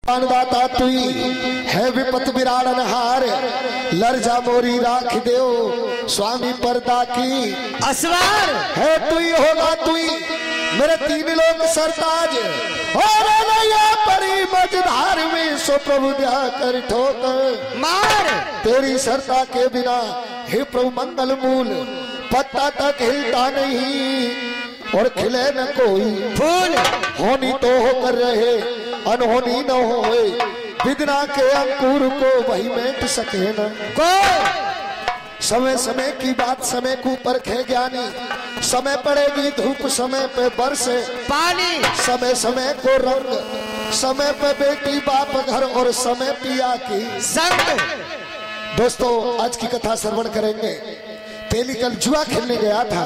दाता तुई है विपत बिराड़न हार, लरजा मोरी राख देओ स्वामी पर्दा की असवार है तुई होगा तुई मेरे तीन लोग सरताज, और नया परी मझधार में सो प्रभु दया कर ठोकर मार। तेरी सरता के बिना हे प्रभु मंगल मूल पत्ता तक हिलता नहीं और खिले न कोई फूल। होनी तो होकर रहे अनहोनी न होए, विदना के अंकुर को वही मेट सके न को। समय समय की बात समय को परखे ज्ञानी, समय पड़ेगी धूप समय पे बरसे पानी, समय समय को रंग, समय पे बेटी बाप घर और समय पिया की संग। दोस्तों आज की कथा श्रवण करेंगे। तेली कल जुआ खेलने गया था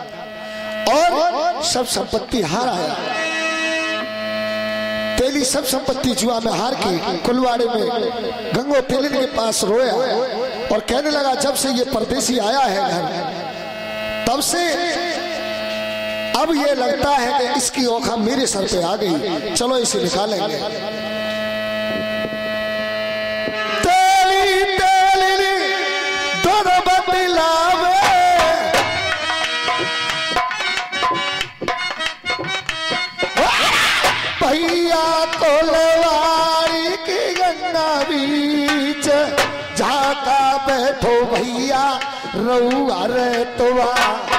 और सब संपत्ति हार आया। तेली सब संपत्ति जुआ में हार के कुलवाड़े में गंगो तेलिन के पास रोया और कहने लगा जब से ये परदेसी आया है घर, तब से अब ये लगता है कि इसकी औखा मेरे सर पे आ गई, चलो इसे निकालेंगे। तेली तेली दोनों बदलावे भैया कोलवाड़ी की गंगा बीच झाका बैठो भैया रउआ रे तुआ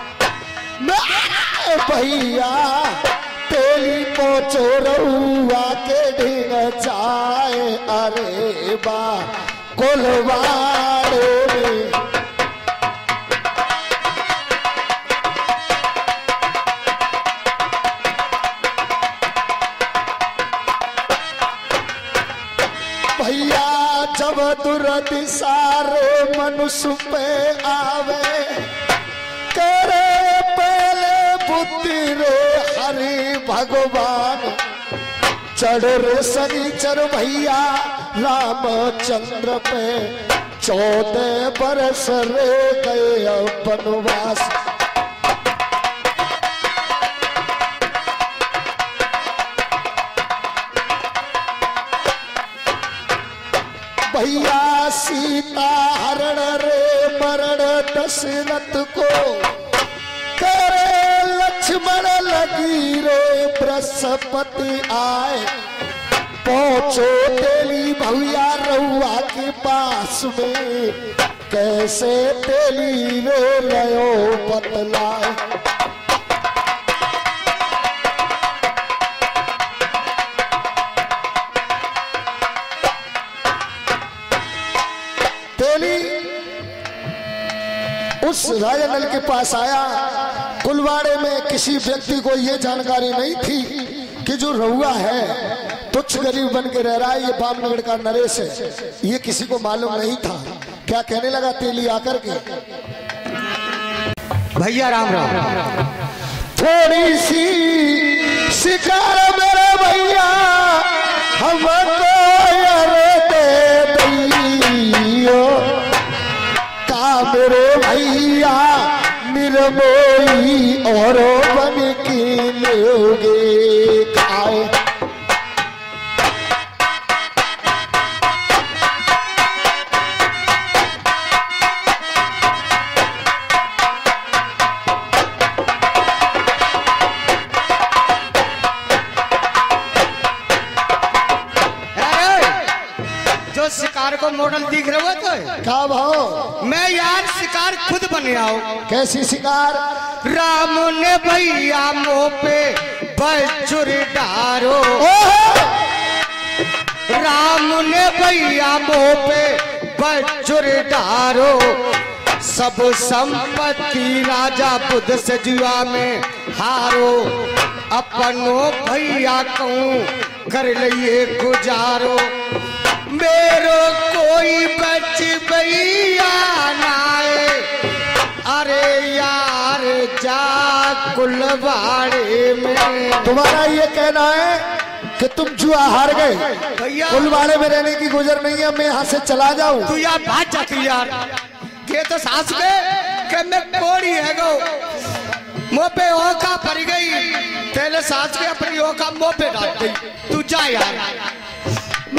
भैया तेली पोचो रउआ के ढींग जाए अरे बा कोलवाड़े में। भैया जब दुर्दिशा रे मनुष्य पे आवे, करे पहले बुद्धि रे हरि भगवान, चढ़ रे शनिचर भैया रामचंद्र पे 14 बरस रे गए वनवास। भैया सीता हरण रे मरण दशरथ को, करे लक्ष्मण लगी रे बृहस्पति आए, पहुंचो तेली भैया रउआ के पास में, कैसे तेली रे लयो बतलाए। उस राजा नल के पास आया। कुलवाड़े में किसी व्यक्ति को यह जानकारी नहीं थी कि जो रउआ है तुच्छ गरीब बन के रह रहा है, ये बामनगढ़ का नरेश है, ये किसी को मालूम नहीं था। क्या कहने लगा तेली आकर के, भैया राम राम, थोड़ी सी शिकार मेरे भैया हमको दे दैयो, मेरे भैया निर्मोही और बन के लोगे खाए। शिकार को मॉडल दिख रहे हो तो क्या भाव, मैं यार शिकार खुद बन आओ। कैसी शिकार? राम ने भैया मुंह पे बजुर डारो, राम ने भैया मुंह पे बजुर डारो, सब संपत्ति राजा बुद्ध से जुआ में हारो, अपनो भैया कहूँ कर लिए गुजारो, मेरो कोई बच भैया नाए, अरे यार जा कुलवाड़े में। तुम्हारा ये कहना है कि तुम जुआ हार गए, कुलवाड़े में रहने की गुजर नहीं है, मैं यहाँ से चला जाऊं? तू यार भाग जा तू यार, ये तो सास में कि मैं कोड़ी है गो, मुँह पे ओका पड़ गई, तेरे सास में अपनी ओका मुँह पे डाल गई, तू जा यार।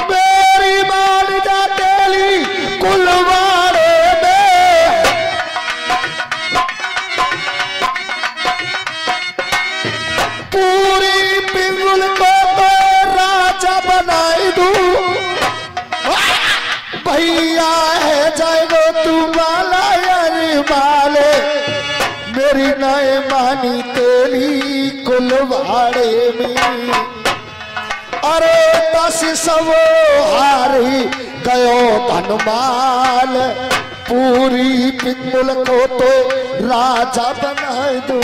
भैया है जाएगो तू बाला यारी माले मेरी नए मानी तेली कुलवाड़े में। अरे दस सब हारी गयो धनमाल पूरी पिंगल को तो राजा बना दूं।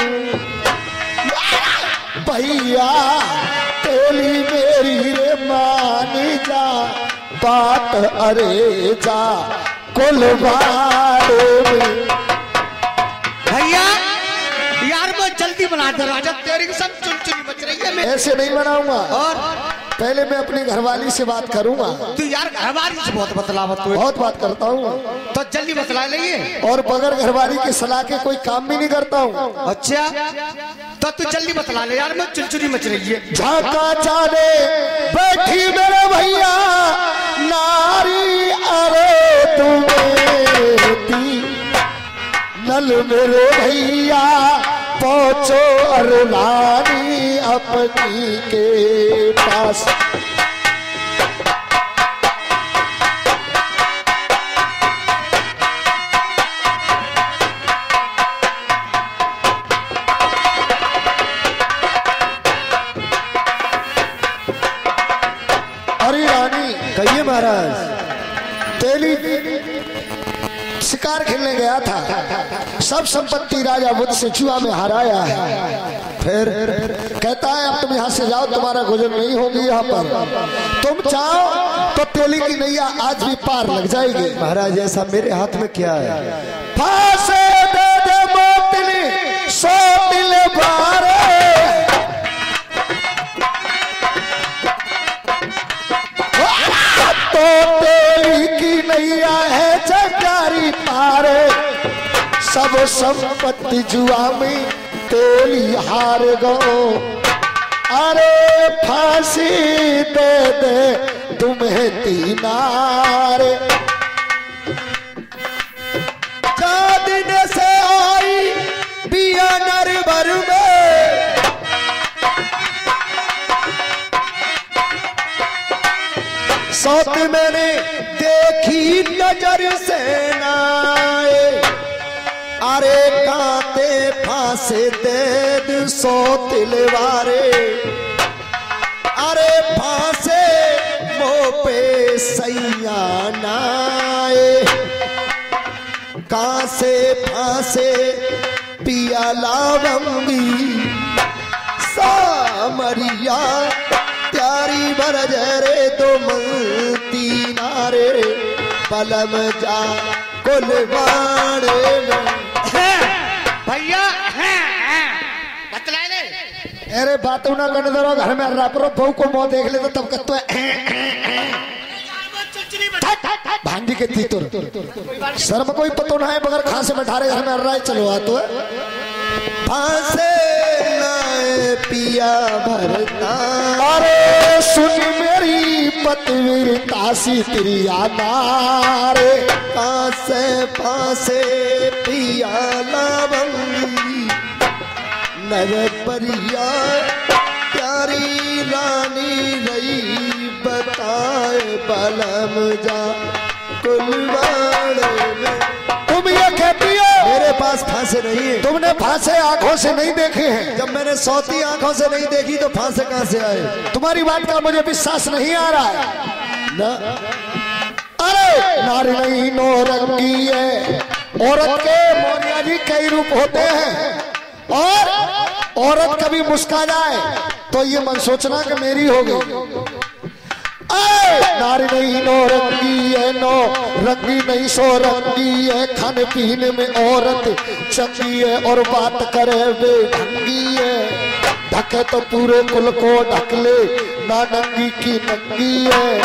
भैया तेली मेरी रे मानी जा बात अरे जा कुलवाड़े में। भैया यार वो जल्दी बना दे राजा, तेरी सब चुनचुनी बच रही है। मैं ऐसे नहीं बनाऊंगा, और पहले मैं अपनी घरवाली से बात करूंगा। तू यार घरवाली से बहुत बतलावत तू, बहुत बात करता हूँ तो जल्दी बतला लेंगे। और बगैर घरवाली की सलाह के कोई काम भी नहीं करता हूँ। अच्छा तो तू जल्दी बतला ले यार, मैं चुनचुनी मच रही है। झाका चाले बैठी मेरे भैया नारी अरे तुम्हें नल मेरे भैया पहुंचो अरुलानी अपनी के पास। अरे रानी कहिए महाराज। तेली शिकार खेलने गया था, सब संपत्ति राजा बुद्ध से जुआ में हराया है। फिर कहता है अब तुम यहाँ से जाओ, तुम्हारा गुजर नहीं होगी यहाँ पर। तुम चाहो तो तेली की नैया आज भी पार लग जाएगी। महाराज ऐसा मेरे हाथ में क्या है? फांसे दे दे मोतली सो दिल बारे तो तेली की नैया है जगारी पारे। सब संपत्ति जुआ में तेली हार गो। अरे फांसी दे दे तुम्हें तीनारे। दिन से आई बिया नरबर में सौत मैंने देखी नजर से नाए। अरे कांते फांसे दे सो तिलवारे। अरे फांसे मोह पे सैया नाए। कहाँ से फांसे पिया लावंगी सामरिया त्यारी बरज रे तो मलती नारे पलम जा कुलवाड़े में। भैया बतला ले। अरे बात ना करने दो, घर में रापरो बहू को मुंह देख ले तो तब कहते भांडी के तीतुर शर्म कोई पतो ना है मगर खांसे में ठारे घर में राय चलो आ तो फांसे नाए पिया भरता। अरे सुन मेरी पतवीर तासी तेरी नारे। फांसे फांसे पिया लावंगी नर परिया प्यारी रानी रही बताए बलम जा कुलवाड़े में। तुम ये कहती हो मेरे पास फांसे नहीं है। तुमने फांसे आंखों से नहीं देखे हैं। जब मैंने सौती आंखों से नहीं देखी तो फांसे कहां से आए? तुम्हारी बात का मुझे विश्वास नहीं आ रहा है ना। अरे नारी नहीं नो रंगी है। औरत के मोनिया जी कई रूप होते हैं और औरत कभी मुस्का जाए तो ये मन सोचना कि मेरी हो गई। नारी नहीं नो रंगी है, नो रंगी नहीं सो रंगी है। खाने पीने में औरत चंगी है और बात करे बेढंगी है। ढके तो पूरे कुल को ढक ले, ना नंगी की नंगी है।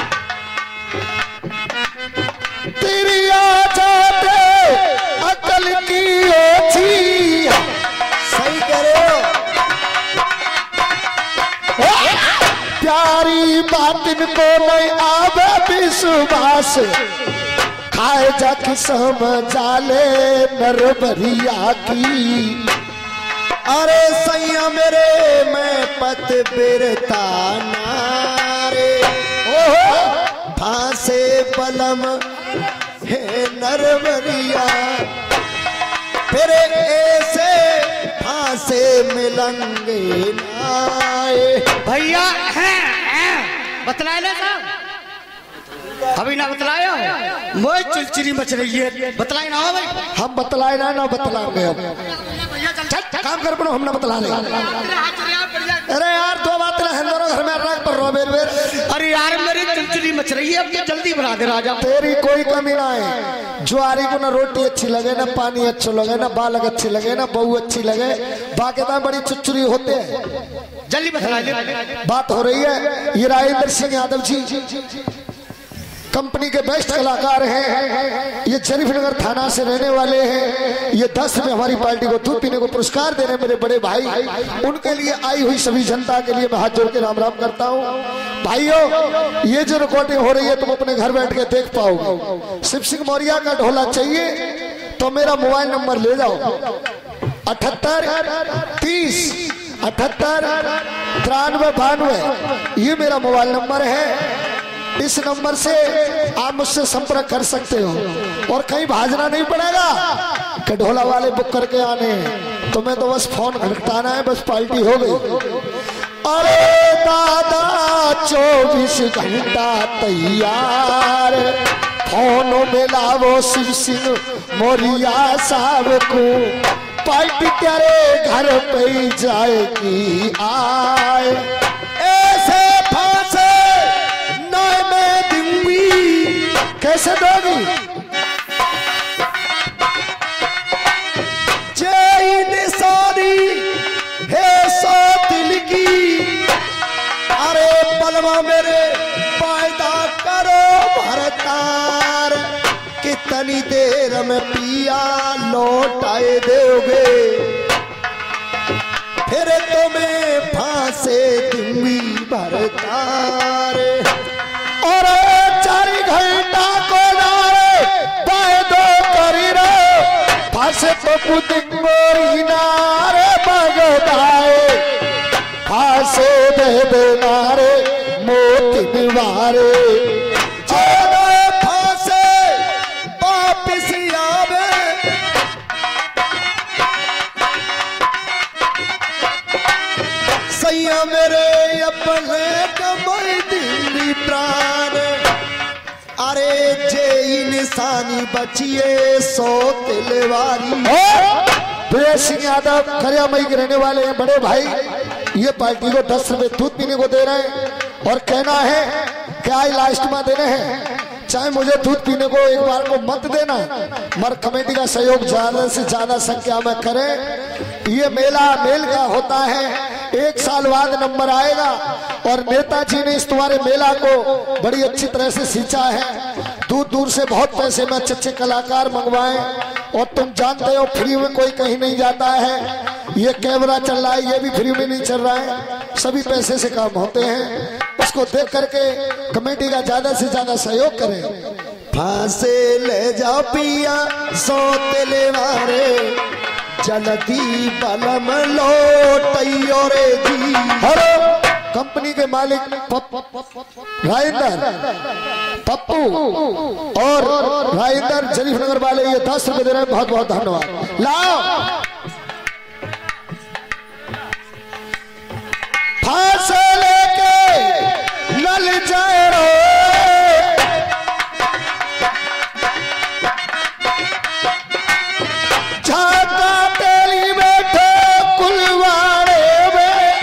तेरी आ जाते अकल की ओछी। सही करे प्यारी बात इनको नहीं आवे विश्वास। खाए जाके समझा ले नरबरिया की। अरे सैया मेरे मैं पत बिरता नारे फांसे बलम हे नरवरिया फिर ऐसे फांसे मिलेंगे नाए। भैया बतलाए ना साहब, अभी ना बतलाया, मोए चिलचिली मच रही है, बतलाए ना हो भाई। हम बतलाए ना बतलाएंगे अब काम कर पड़ो, हम ना बतला ले। अरे यार दो बात है दोनों घर में रख पर रो बेर बेर। अरे यार मेरी चिलचिली मच रही है, अब ये जल्दी बना दे राजा। तेरी कोई कमी ना है, ज्वारी को ना रोटी अच्छी लगे ना पानी अच्छा लगे ना बालक अच्छी लगे ना बहू अच्छी लगे, बाकी तो बड़ी चुचुरी होते हैं। जल्दी बतला ले। बात हो रही है, ये राजेंद्र सिंह यादव जी कंपनी के बेस्ट कलाकार हैं, ये शरीफनगर थाना से रहने वाले हैं। ये 10 में हमारी पार्टी को दूध पीने को पुरस्कार दे रहे हैं मेरे बड़े भाई। उनके लिए आई हुई सभी जनता के लिए मैं हाथ जोड़ के राम राम करता हूँ। भाइयों ये जो रिकॉर्डिंग हो रही है तुम अपने घर बैठ के देख पाओगे। शिव सिंह मौर्य का ढोला चाहिए तो मेरा मोबाइल नंबर ले जाओ 78 30 78 93 92, ये मेरा मोबाइल नंबर है। इस नंबर से आप मुझसे संपर्क कर सकते हो और कहीं भाजना नहीं पड़ेगा कि ढोला वाले बुक करके आने हैं, तुम्हें तो बस फोन खटखटाना है, बस पार्टी हो गई। अरे दादा 24 घंटा तैयार, फोन मिलावो शिव सिंह मौर्य साहब को, पार्टी तेरे घर पे जाएगी आए। ऐसे फांसे कैसे दोगी? जय निशानी है सो दिल की, अरे बलवा मेरे पैदा करो भरतार, कितनी देर में पिया लौटाए दोगे, फिर तुम्हें फांसे दूंगी भरतार। और 4 घंटा को नारे पैदो करी रे, फांसे तो कुछ मोरी नारे बगदाए, फांसे दे दे नारे मोती निवारे। फांसे वापिस आवे, सैया मेरे अपने कमाई दिल्ली प्राण, अरे जे इंसानी बचिए सो तिलवारी। वीरेंद्र सिंह यादव खरिया मई के रहने वाले हैं बड़े भाई, ये पार्टी को 10 रुपए दूध पीने को दे रहे हैं और कहना है कि आज लास्ट में देने हैं, चाहे मुझे दूध पीने को एक बार को मत देना, मगर कमेटी का सहयोग ज्यादा से ज्यादा संख्या में करें। ये मेला मेल का होता है, 1 साल बाद नंबर आएगा और नेताजी ने इस तुम्हारे मेला को बड़ी अच्छी तरह से सींचा है। दूर दूर से बहुत पैसे में अच्छे कलाकार मंगवाए और तुम जानते हो फ्री में कोई कहीं नहीं जाता है। ये कैमरा चल रहा है, ये भी फ्री में नहीं चल रहा है, सभी पैसे से काम होते हैं। उसको देख करके कमेटी का ज्यादा से ज्यादा सहयोग करें। फांसे ले जाओ पिया सो तिलवारे, जल्दी बलम लौटइयो रे जी। हेलो कंपनी के मालिक राजेंद्र पप्पू और राजेंद्र शरीफनगर वाले ये 10 रुपए दे रहे हैं, बहुत बहुत धन्यवाद। लाओ फांसे लेके नल जाए रो, झाका तेली बैठे कुलवाड़े में,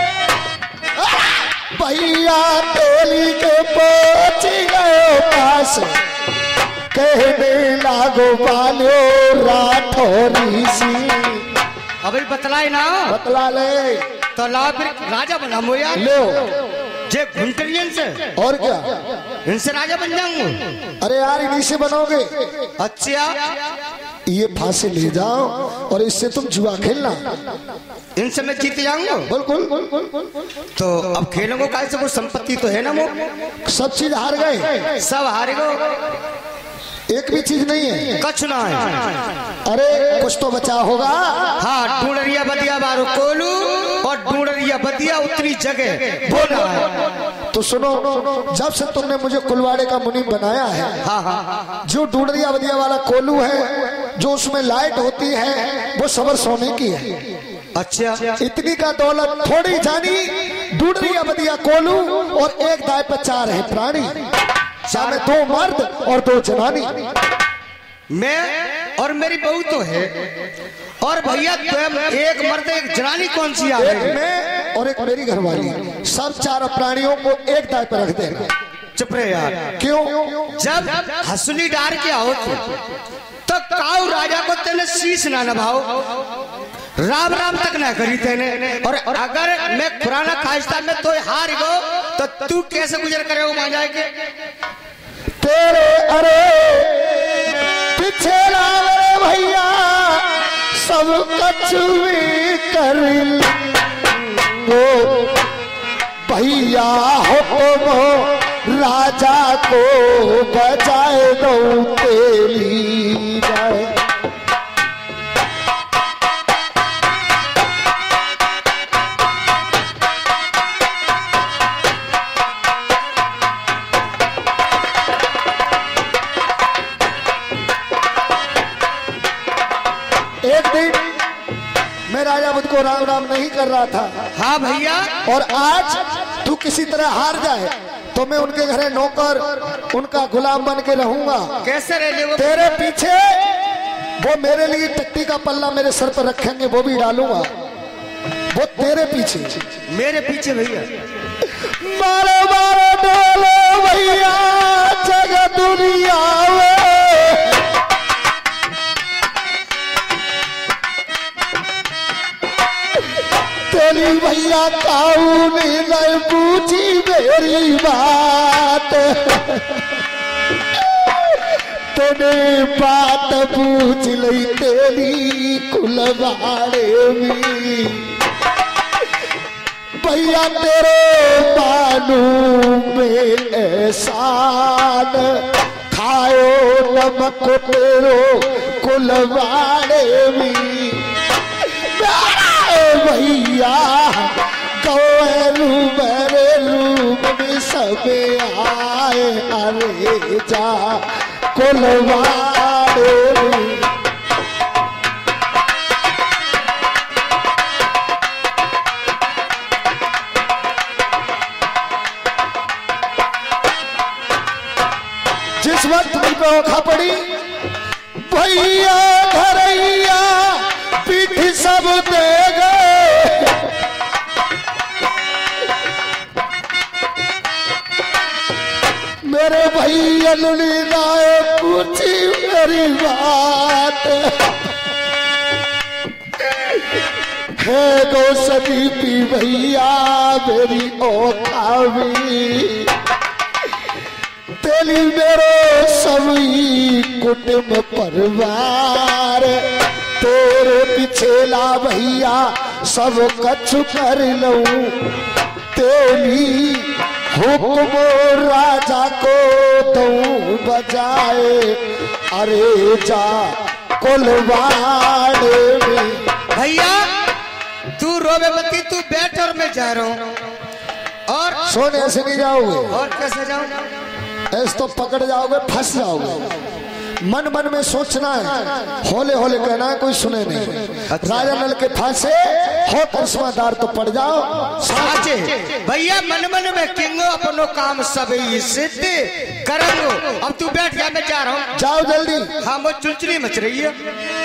भैया तेली के पहुंच गए पास, कहने लागो वालो राठौरी सी। अभी बतलाए ना, बतला ले तो ला फिर राजा बना मोया लो जे घुंटरियन से, और क्या इनसे राजा बन जाऊंगा। अरे यार इन्हीं से बनोगे। अच्छा ये फांसे ले जाओ और इससे तुम जुआ खेलना, इनसे मैं जीत जाऊंगा। बिल्कुल। तो अब खेलोगे कैसे, कुछ संपत्ति तो है ना, वो सब चीज हार गए, सब हारे गो, एक भी चीज नहीं है, कछ ना है। अरे कुछ तो बचा होगा। हाँ ढूंढरिया बदिया बारो कोलू और ढूंढरिया बदिया उतनी जगह बोला है। तो सुनो, जब से तुमने मुझे कुलवाड़े का मुनि बनाया है, जो डूडरिया बदिया वाला कोलू है, जो उसमें लाइट होती है, वो सबर सोने की है। अच्छा, इतनी का दौलत थोड़ी जानी, डूडरिया बदिया कोलू और एक दाय पर 4 है प्राणी, सामने 2 मर्द और 2 जनानी। मैं और मेरी बहू तो है, और भैया तुम एक मर्द एक जनानी कौन सी आ एक रही? मैं और एक मेरी घरवाली, सब 4 प्राणियों को एक दाय पर रख देना। चुप रहे यार। क्यों? जब हंसुली डार के आओ तो काऊ राजा को तेने शीश ना नभाओ, राम राम तक ना करी तेने, और अगर मैं पुराना खाइस्ता में तो हार गो तो तू कैसे गुजर करे वो मान जाए के? तेरे अरे पीछे लावे भैया सब कछुई कर लो भैया, हुक्म राजा को बजाए दो तेरी जाए। एक दिन मैं राजा बुद्ध को राम राम नहीं कर रहा था। हाँ भैया। और आज तू किसी तरह हार जाए तो मैं उनके घरे नौकर, उनका गुलाम बन के रहूंगा। कैसे रह वो? तेरे पीछे वो मेरे लिए टट्टी का पल्ला मेरे सर पर रखेंगे, वो भी डालूंगा। वो तेरे पीछे, मेरे पीछे भैया। मारो मारो डोलो भैया जगह दुनिया में, तेरी भैया काऊ ने नहीं पूछी मेरी बात, तूने बात पूछ ली तेरी कुलवाड़े में। भैया तेरे बानू में एहसान खायो नमक तेरो कुलवाड़े में। भैया गौरू मेरे रूप में सब आए, अरे जा कुलवाड़े में। जिस वक्त मुझ पे औखा पड़ी, भैया घरैया पीठ सब दे गए, मेरे भैया राय पूछी मेरी बात है। गो सदीपी भैया मेरी औखा भी, तेली मेरो सभी कुटुंब परिवार, तेरे पीछे ला भैया सब कछु कर लूं, तेरी हुक्म राजा को दूं बजाए, अरे जा कुलवाड़े में। भैया तू रोवे मती, तू बैठ और मैं जा रहा हूँ। और सोने से नहीं जाओगे, और कैसे जाऊँ? ऐसे तो पकड़ जाओगे, फंस जाओगे। मन मन में सोचना है, होले होले कहना है, कोई सुने नहीं। राजा नल के फांसे हो कस्मादार तो पड़ जाओ साचे। भैया मन मन में किंगो अपनो काम सब सिद्ध करेंगे। अब तू बैठ जा, मैं जा रहा हूँ। जाओ जल्दी। हाँ वो चुलचुली मच रही है।